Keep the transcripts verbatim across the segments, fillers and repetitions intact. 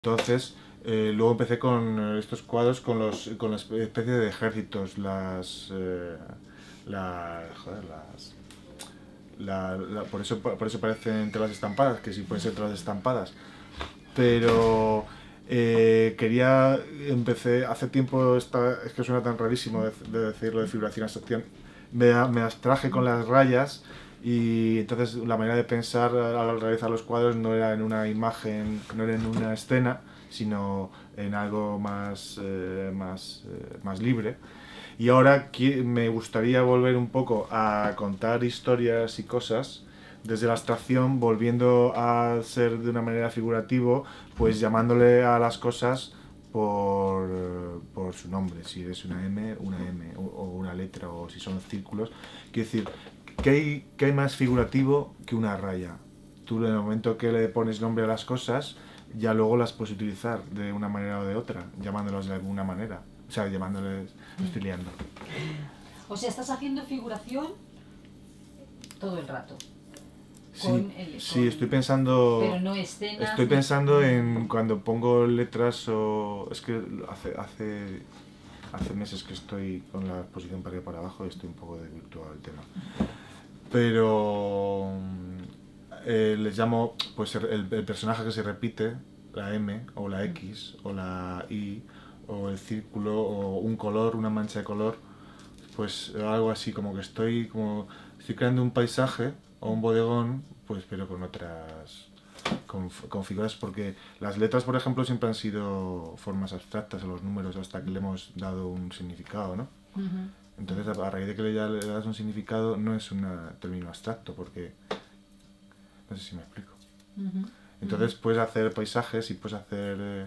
Entonces, eh, luego empecé con estos cuadros con los con la especie de ejércitos, las, eh, la, joder, las la, la, por eso por eso parecen telas estampadas, que sí pueden ser telas estampadas, pero eh, quería, empecé hace tiempo, esta, es que suena tan rarísimo de, de decirlo de figuración abstracción, me, me abstraje con las rayas y entonces la manera de pensar al realizar los cuadros no era en una imagen, no era en una escena, sino en algo más, eh, más, eh, más libre. Y ahora me gustaría volver un poco a contar historias y cosas desde la abstracción, volviendo a ser de una manera figurativa, pues llamándole a las cosas por, por su nombre, si es una M, una M, o, o una letra, o si son círculos. Quiero decir, ¿qué hay, qué hay más figurativo que una raya? Tú en el momento que le pones nombre a las cosas, ya luego las puedes utilizar de una manera o de otra, llamándolas de alguna manera. O sea, llamándoles, lo estoy liando. O sea, estás haciendo figuración todo el rato. Sí, con el, con, sí, estoy pensando. Pero no escenas. Estoy pensando en cuando pongo letras o. Es que hace, hace, hace meses que estoy con la exposición para arriba y para abajo y estoy un poco desvirtuado del tema. Pero. Eh, les llamo, pues, el, el personaje que se repite, la M, o la X, o la Y, o el círculo, o un color, una mancha de color, pues algo así, como que estoy como estoy creando un paisaje o un bodegón, pues pero con otras con, con figuras, porque las letras, por ejemplo, siempre han sido formas abstractas, a los números, hasta que le hemos dado un significado, ¿no? Uh-huh. Entonces, a, a raíz de que le, ya le das un significado, no es un término abstracto, porque no sé si me explico. Uh-huh. Entonces puedes hacer paisajes y puedes hacer eh,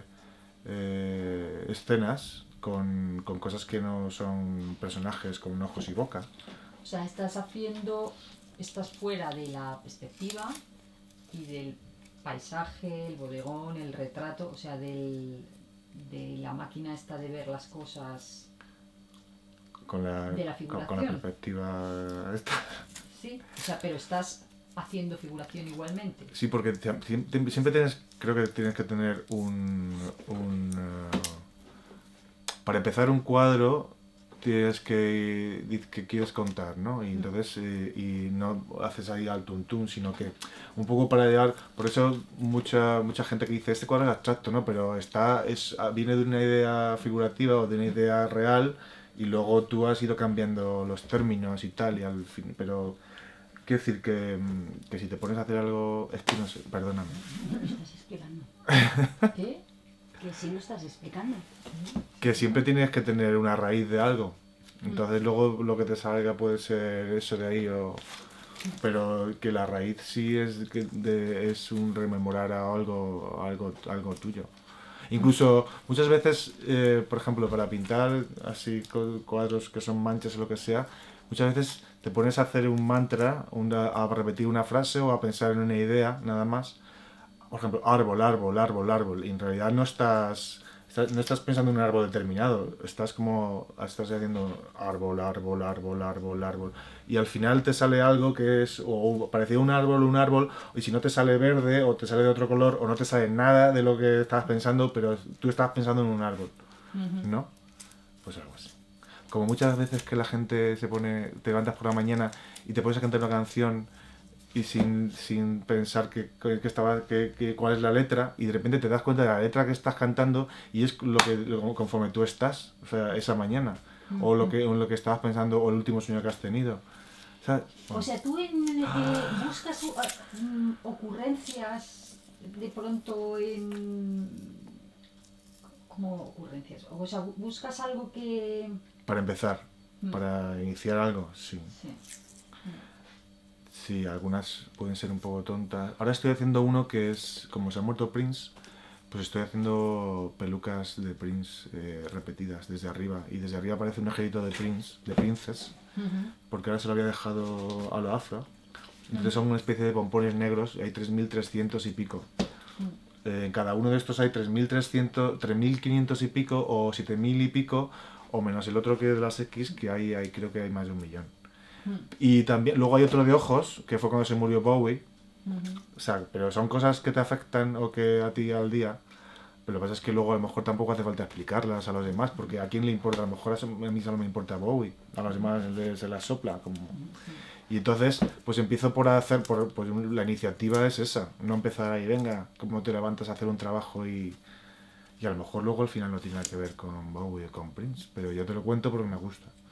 eh, escenas con, con cosas que no son personajes con ojos y boca. O sea, estás haciendo, estás fuera de la perspectiva y del paisaje, el bodegón, el retrato, o sea, del, de la máquina esta de ver las cosas con la, de la figuración. Con, con la perspectiva esta. Sí, o sea, pero estás haciendo figuración igualmente. Sí, porque te, te, siempre tienes, creo que tienes que tener un... un uh, para empezar un cuadro tienes que, que quieres contar, ¿no? Y entonces eh, y no haces ahí al tuntún, sino que un poco para llegar, por eso mucha mucha gente que dice este cuadro es abstracto, ¿no? Pero está es viene de una idea figurativa o de una idea real y luego tú has ido cambiando los términos y tal y al fin, pero quiero decir que, que si te pones a hacer algo, es que no sé, perdóname. No lo estás explicando. ¿Qué? Que sí lo estás explicando. Que siempre tienes que tener una raíz de algo. Entonces luego lo que te salga puede ser eso de ahí o... Pero que la raíz sí es, que de, es un rememorar a algo, algo, algo tuyo. Incluso muchas veces, eh, por ejemplo, para pintar así cuadros que son manchas o lo que sea, muchas veces te pones a hacer un mantra, una, a repetir una frase o a pensar en una idea, nada más. Por ejemplo, árbol, árbol, árbol, árbol. Y en realidad no estás, estás, no estás pensando en un árbol determinado. Estás como, estás haciendo árbol, árbol, árbol, árbol, árbol. Y al final te sale algo que es, o parecido a un árbol, un árbol, y si no te sale verde, o te sale de otro color, o no te sale nada de lo que estabas pensando, pero tú estás pensando en un árbol. Uh-huh. ¿No? Pues algo así. Como muchas veces que la gente se pone, te levantas por la mañana y te pones a cantar una canción y sin, sin pensar que, que estaba, que, que, cuál es la letra, y de repente te das cuenta de la letra que estás cantando y es lo que lo, conforme tú estás, o sea, esa mañana, uh-huh. o lo que, o lo que estabas pensando, o el último sueño que has tenido. O sea, bueno. O sea tú en, eh, buscas uh, ocurrencias de pronto en... ¿Cómo ocurrencias? O sea, buscas algo que... Para empezar, mm. para iniciar algo, sí. Sí. Sí, algunas pueden ser un poco tontas. Ahora estoy haciendo uno que es, como se ha muerto Prince, pues estoy haciendo pelucas de Prince eh, repetidas desde arriba. Y desde arriba aparece un ejército de Prince, de Princess, uh-huh. porque ahora se lo había dejado a lo afro. Entonces uh-huh. son una especie de pompones negros y hay tres mil trescientos y pico. Uh-huh. Eh, en cada uno de estos hay tres mil trescientos, tres mil quinientos y pico o siete mil y pico, o menos el otro que es de las X, que hay, hay creo que hay más de un millón. Y también, luego hay otro de ojos, que fue cuando se murió Bowie. Uh-huh. O sea, pero son cosas que te afectan o que a ti al día. Pero lo que pasa es que luego a lo mejor tampoco hace falta explicarlas a los demás, porque a quién le importa, a lo mejor a mí solo me importa Bowie, a los demás se las sopla. Como... Y entonces, pues empiezo por hacer, por, pues la iniciativa es esa, no empezar ahí, venga, cómo te levantas a hacer un trabajo y, y a lo mejor luego al final no tiene nada que ver con Bowie o con Prince, pero yo te lo cuento porque me gusta.